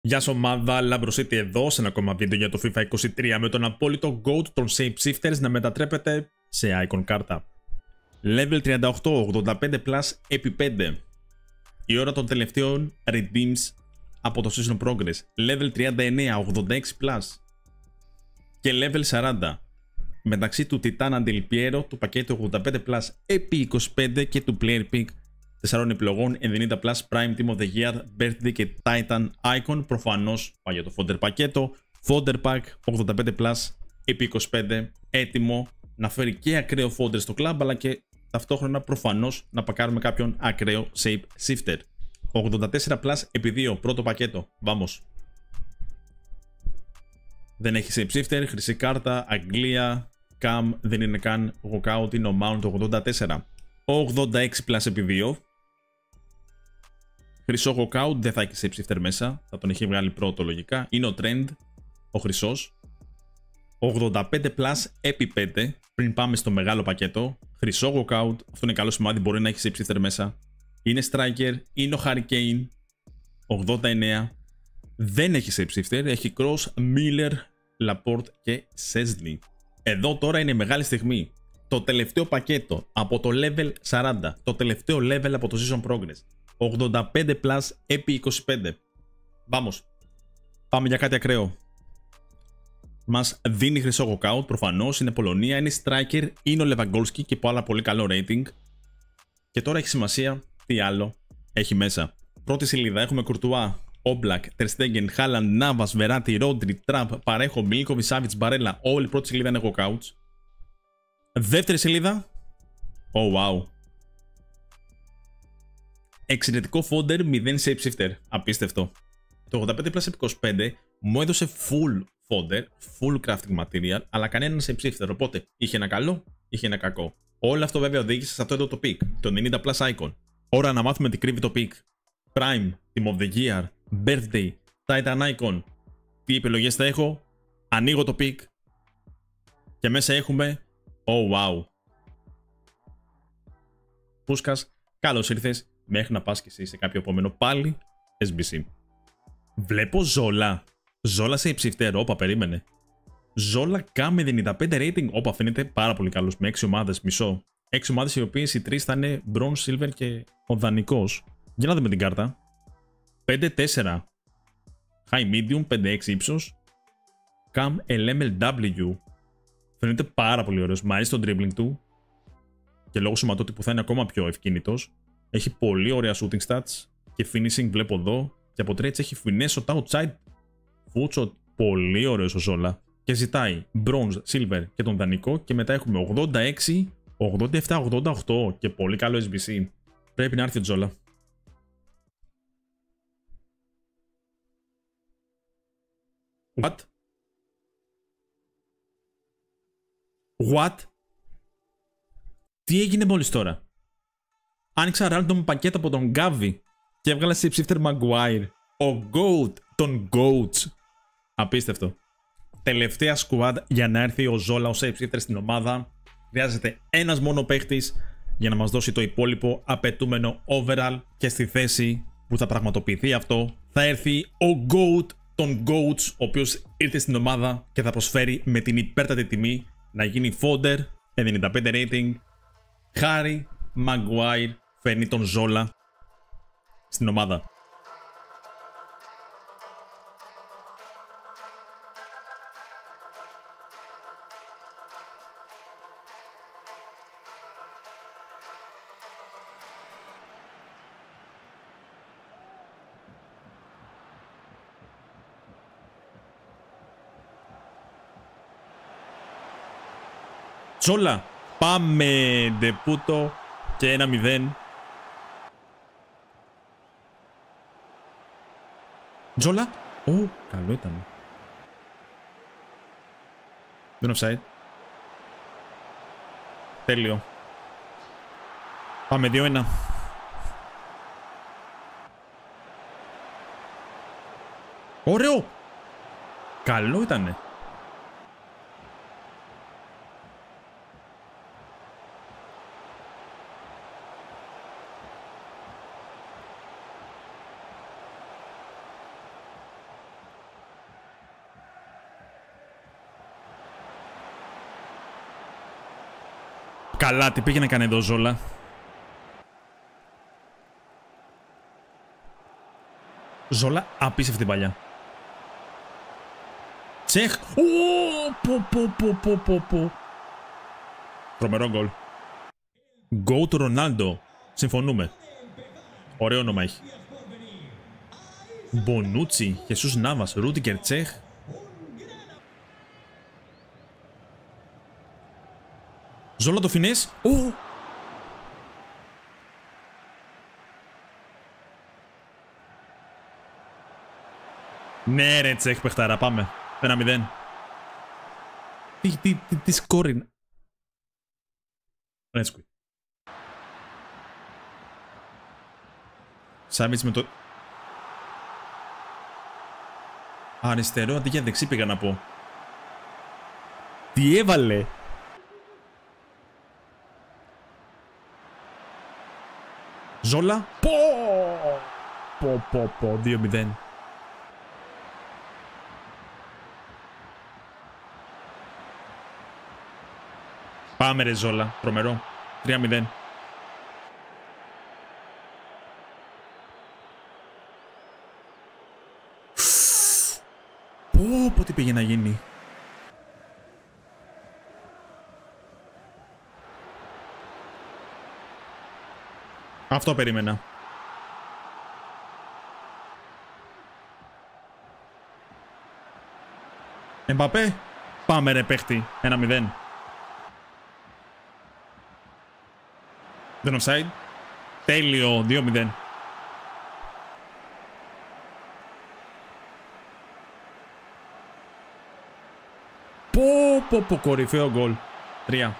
Γεια σου ομάδα, Lambro City εδώ σε ένα ακόμα βίντεο για το FIFA 23 με τον απόλυτο GOAT των Shapeshifters να μετατρέπεται σε icon κάρτα. Level 38, 85 plus επί 5. Η ώρα των τελευταίων redeems από το Season Progress. Level 39, 86 plus. Και level 40. Μεταξύ του Titana Del Piero, του πακέτου 85 plus επί 25 και του Player Pick 4 επιλογών 90 plus Prime Team of the Year, Birthday και Titan Icon. Προφανώς πάει για το Fodder πακέτο. Fodder Pack 85 plus επί 25. Έτοιμο να φέρει και ακραίο Fodder στο club, αλλά και ταυτόχρονα προφανώς να πακάρουμε κάποιον ακραίο Shape Shifter. 84 plus επί 2. Πρώτο πακέτο. Vamos. Δεν έχει Shape Shifter. Χρυσή κάρτα. Αγγλία. Cam. Δεν είναι καν walkout. Είναι ο Mount 84. 86 plus επί 2. Χρυσό walkout, δεν θα έχει Shape Shifter μέσα. Θα τον έχει βγάλει πρώτο λογικά. Είναι ο Trend, ο χρυσός. 85 plus επί 5. Πριν πάμε στο μεγάλο πακέτο. Χρυσό walkout, αυτό είναι καλό σημάδι, μπορεί να έχει Shape Shifter μέσα. Είναι Striker, είναι ο Hurricane. 89. Δεν έχει Shape Shifter, έχει Cross, Miller, Laporte και Szczesny. Εδώ τώρα είναι η μεγάλη στιγμή. Το τελευταίο πακέτο από το level 40. Το τελευταίο level από το Season Progress. 85 plus επί 25. Vamos. Πάμε για κάτι ακραίο. Μας δίνει χρυσό walkout, προφανώς. Είναι Πολωνία, είναι Striker, είναι ο Lewandowski και άλλα πολύ καλό rating. Και τώρα έχει σημασία τι άλλο έχει μέσα. Πρώτη σελίδα έχουμε Courtois, Oblak, Ter Stegen, Haaland, Navas, Verratti, Rodri, Trapp, Parejo, Milinkovic, Savic, Barella. Όλη η πρώτη σελίδα είναι walkouts. Δεύτερη σελίδα. Oh wow. Εξαιρετικό Fodder, 0 Shape Shifter. Απίστευτο. Το 85 plus 25 μου έδωσε full Fodder, full crafting material, αλλά κανένα Shape Shifter. Οπότε είχε ένα καλό, είχε ένα κακό. Όλο αυτό βέβαια οδήγησε σε αυτό εδώ το pick, το 90 plus icon. Ώρα να μάθουμε τι κρύβει το pick. Prime, Team of the Year, Birthday, Titan Icon. Τι επιλογές θα έχω. Ανοίγω το pick. Και μέσα έχουμε. Oh wow. Πούσκας, καλώς ήρθες. Μέχρι να πας και εσύ σε κάποιο επόμενο πάλι SBC. Βλέπω Ζόλα. Ζόλα σε Shifter. Όπα, περίμενε. Ζόλα κάμε 95 rating. Όπα, φαίνεται πάρα πολύ καλός. Με 6 ομάδες, μισό. 6 ομάδες οι οποίες οι 3 θα είναι Bronze, Silver και ο δανεικός. Για να δούμε την κάρτα. 5-4. High Medium, 5-6 ύψος. Cam LMLW. Φαίνεται πάρα πολύ ωραίος. Μ' αρέσει το dribbling του. Και λόγω σωματότυπου θα είναι ακόμα πιο ευκίνητος. Έχει πολύ ωραία shooting stats και finishing βλέπω εδώ. Και από traits έχει finesse shot outside. Footshot, πολύ ωραίος ο Ζόλα. Και ζητάει bronze, silver και τον δανεικό. Και μετά έχουμε 86, 87, 88 και πολύ καλό SBC. Πρέπει να έρθει ο Ζόλα. What? What? Τι έγινε μόλις τώρα? Άνοιξα random πακέτο από τον Gavi και έβγαλα Shape Shifter Maguire. Ο GOAT των GOATs. Απίστευτο. Τελευταία squad για να έρθει ο Ζόλα, ο Shape Shifter στην ομάδα. Χρειάζεται ένας μόνο παίχτης για να μας δώσει το υπόλοιπο απαιτούμενο overall. Και στη θέση που θα πραγματοποιηθεί αυτό θα έρθει ο GOAT των GOATs, ο οποίος ήρθε στην ομάδα και θα προσφέρει με την υπέρτατη τιμή να γίνει Fodder, 95 rating. Harry Maguire φέρνει τον Ζόλα στην ομάδα. Ζόλα, πάμε ντεπούτο και 1-0. Ζόλα. Καλό ήταν. Δεν offside. Τέλειο. Πάμε 2-1. Ωραίο. Καλό ήτανε. Καλά, τι πήγε να κάνει εδώ Ζόλα. Ζόλα, απίστευτη παλιά. Τσεχ. Πω. Τρομερό γκολ. Go του Ρονάλντο. Συμφωνούμε. Ωραίο όνομα έχει. Μπονούτσι, Χεσούς Νάβας, Ρούντικερ, Τσεχ. Ζόλα το φινές. Ναι ρε Τσεχ παιχτάρα, πάμε. 1-0. Τι σκόριν. Let's quit. Σάβιτς με το... Αριστερό αντί για δεξί πήγα να πω. Τι έβαλε. Ζόλα. Πω. 2-0. Πάμε ρε Ζόλα. Τρομερό. 3-0. Πω τι πήγε να γίνει. Αυτό περίμενα. Εμπαπέ. Πάμε ρε παίχτη. 1-0. Δεν offside. Τέλειο. 2-0. Πω κορυφαίο γκολ. 3.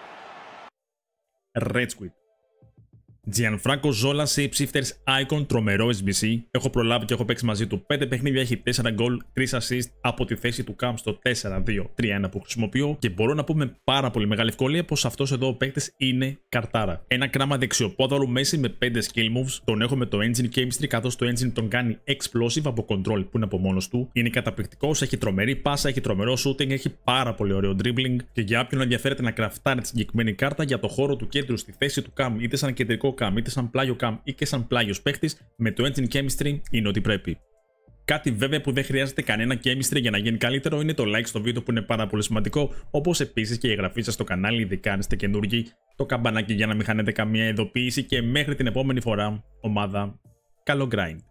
Red Squid. Gianfranco Zola σε Shifters Icon, τρομερό SBC. Έχω προλάβει και έχω παίξει μαζί του 5 παιχνίδια, έχει 4 γκολ, 3 assist από τη θέση του Cam στο 4-2-3-1 που χρησιμοποιώ και μπορώ να πω με πάρα πολύ μεγάλη ευκολία πως αυτός εδώ ο παίκτης είναι καρτάρα. Ένα κράμα δεξιοπόδαρου Messi με 5 skill moves, τον έχω με το Engine Chemistry καθώς το Engine τον κάνει explosive από control που είναι από μόνος του. Είναι καταπληκτικός, έχει τρομερή πάσα, έχει τρομερό shooting, έχει πάρα πολύ ωραίο dribbling και για όποιον ενδιαφέρεται να κραφτάρει τη συγκεκριμένη κάρτα για το χώρο του κέντρου στη θέση του Cam είτε σαν κεντρικό Cam, είτε σαν πλάγιο Cam ή και σαν πλάγιος παίχτης, με το Engine Chemistry είναι ό,τι πρέπει. Κάτι βέβαια που δεν χρειάζεται κανένα chemistry για να γίνει καλύτερο είναι το like στο βίντεο που είναι πάρα πολύ σημαντικό, όπως επίσης και η εγγραφή σας στο κανάλι, ειδικά αν είστε καινούργοι, το καμπανάκι για να μην χάνετε καμία ειδοποίηση και μέχρι την επόμενη φορά, ομάδα, καλό grind.